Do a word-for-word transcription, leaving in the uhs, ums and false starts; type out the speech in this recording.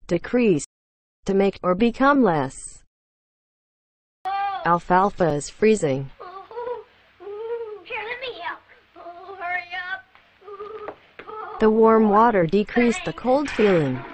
decrease, to make or become less. Alfalfa is freezing. Here, let me help. Oh, hurry up. The warm water decreased the cold feeling.